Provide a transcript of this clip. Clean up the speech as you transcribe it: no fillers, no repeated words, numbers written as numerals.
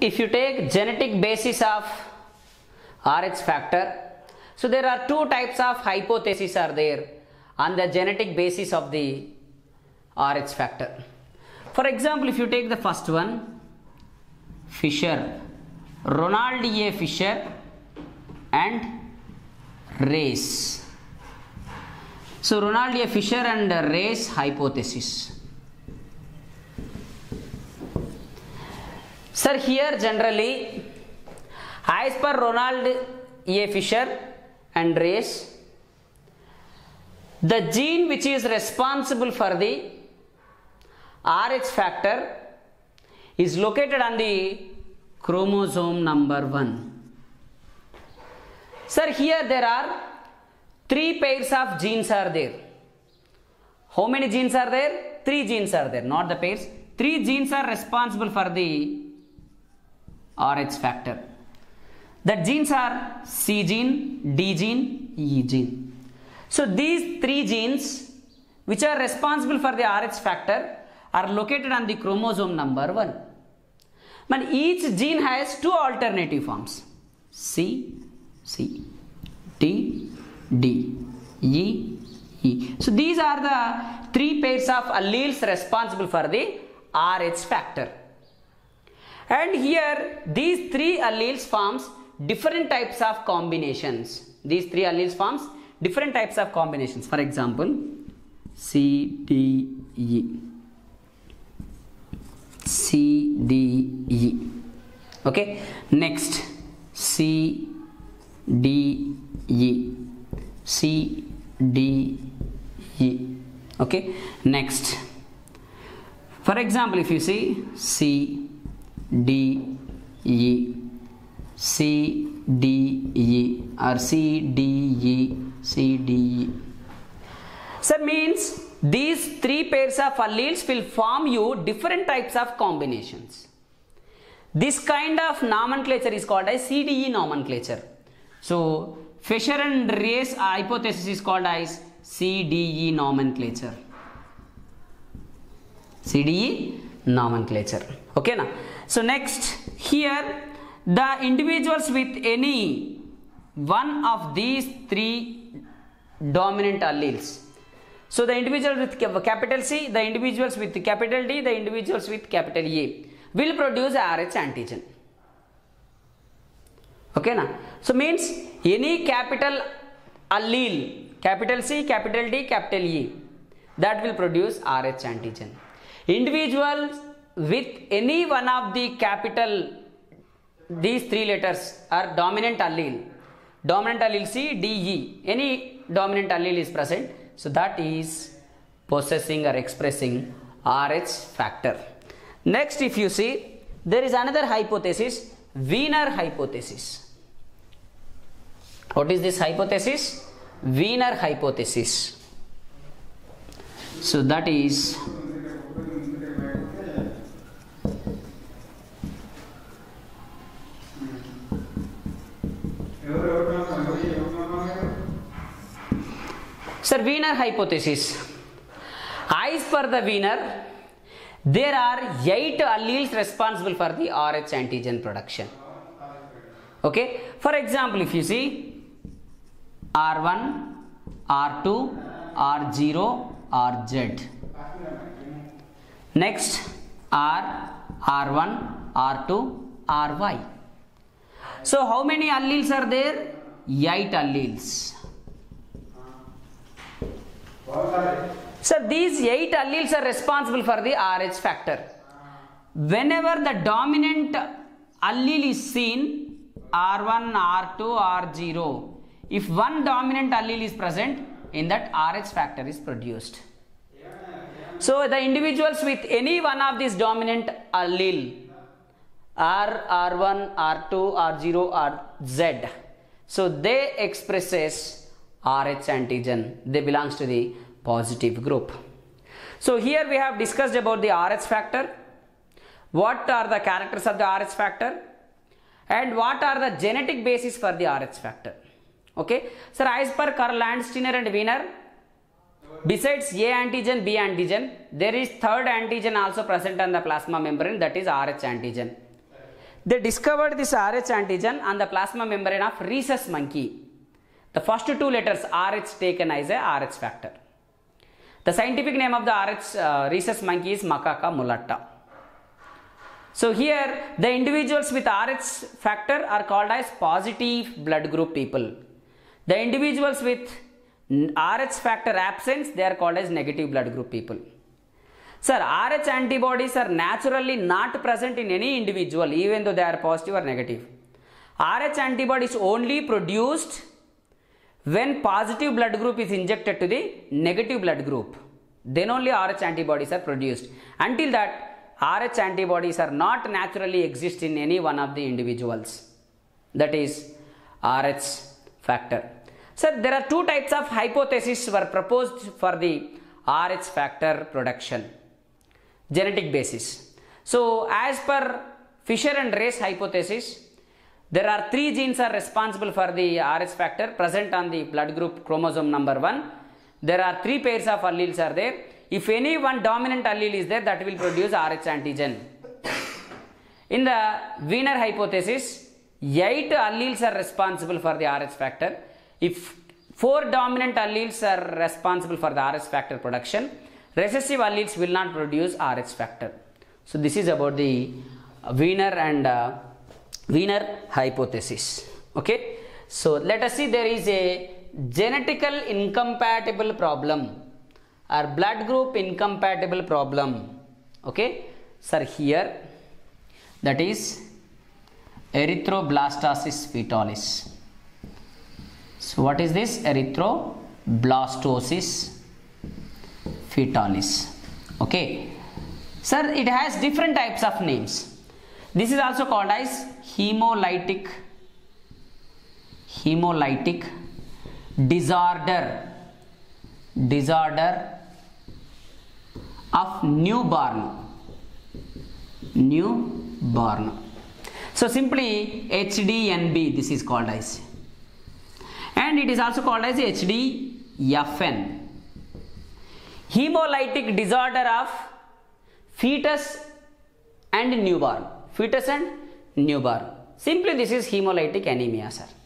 if you take genetic basis of RH factor, so there are two types of hypotheses are there on the genetic basis of the RH factor. For example, if you take the first one, Fisher, Ronald A. Fisher and race. So Ronald A. Fisher and race hypothesis. Sir, here generally as per Ronald A. Fisher and race, the gene which is responsible for the RH factor is located on the chromosome number 1. Sir, here there are 3 pairs of genes are there. How many genes are there? 3 genes are there, not the pairs. 3 genes are responsible for the RH factor. The genes are C gene, D gene, E gene. So these 3 genes which are responsible for the RH factor are located on the chromosome number 1. But each gene has 2 alternative forms, C, D, E. So these are the 3 pairs of alleles responsible for the RH factor. And here these 3 alleles forms different types of combinations. These 3 alleles forms different types of combinations. For example, C, D, E. C, D, E. Okay. Next, C, D, E. C, D, E. Okay. Next, for example, if you see C, D, E, C, D, E, or C, D, E, C, D, E. So means these 3 pairs of alleles will form you different types of combinations. This kind of nomenclature is called as CDE nomenclature. So Fisher and race hypothesis is called as CDE nomenclature. CDE nomenclature. Okay now. So next, here the individuals with any one of these 3 dominant alleles. So the individuals with capital C, the individuals with capital D, the individuals with capital A will produce RH antigen. Okay na? So means any capital allele, capital C, capital D, capital E, that will produce RH antigen. Individuals with any one of the capital, these 3 letters are dominant allele C, D, E, any dominant allele is present, so that is possessing or expressing RH factor. Next, if you see, there is another hypothesis, Wiener hypothesis. What is this hypothesis? Wiener hypothesis. So that is Sir, Wiener hypothesis. As per the Wiener, there are 8 alleles responsible for the RH antigen production. Okay. For example, if you see R1, R2, R0, RZ. Next R, R1, R2, RY. So how many alleles are there? 8 alleles. So these 8 alleles are responsible for the RH factor. Whenever the dominant allele is seen, R1, R2, R0, if one dominant allele is present, in that RH factor is produced. So the individuals with any one of these dominant allele, R1, R2, R0, RZ, so they expresses RH antigen. They belongs to the positive group. So here we have discussed about the RH factor. What are the characters of the RH factor? And what are the genetic basis for the RH factor? Okay. So as per Karl Landsteiner and Wiener, besides A antigen, B antigen, there is third antigen also present on the plasma membrane, that is RH antigen. They discovered this Rh antigen on the plasma membrane of rhesus monkey. The first two letters Rh taken as a Rh factor. The scientific name of the rhesus monkey is Macaca mulatta. So here the individuals with Rh factor are called as positive blood group people. The individuals with Rh factor absence, they are called as negative blood group people. Sir, Rh antibodies are naturally not present in any individual even though they are positive or negative. Rh antibody is only produced when positive blood group is injected to the negative blood group. Then only Rh antibodies are produced. Until that, Rh antibodies are not naturally exist in any one of the individuals. That is Rh factor. So there are two types of hypotheses were proposed for the Rh factor production. Genetic basis. So as per Fisher and Race hypothesis, there are 3 genes are responsible for the Rh factor present on the blood group chromosome number 1. There are 3 pairs of alleles are there. If any one dominant allele is there, that will produce Rh antigen. In the Wiener hypothesis, 8 alleles are responsible for the Rh factor. If 4 dominant alleles are responsible for the Rh factor production, recessive alleles will not produce Rh factor. So this is about the Wiener and Wiener hypothesis. Okay. So let us see, there is a genetical incompatible problem or blood group incompatible problem. Okay. Sir, here that is erythroblastosis fetalis. So what is this? Erythroblastosis fetalis. Okay. Sir, it has different types of names. This is also called as hemolytic disorder of newborn. So simply HDNB this is called as, and it is also called as HDFN. Hemolytic disorder of fetus and newborn. Simply this is hemolytic anemia, sir.